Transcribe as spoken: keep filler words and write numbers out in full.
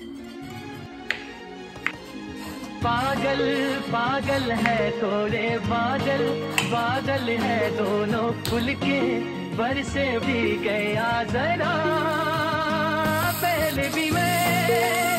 पागल पागल है थोड़े बादल, बादल है दोनों खुल के, बरसे भी गया जरा पहले भी मैं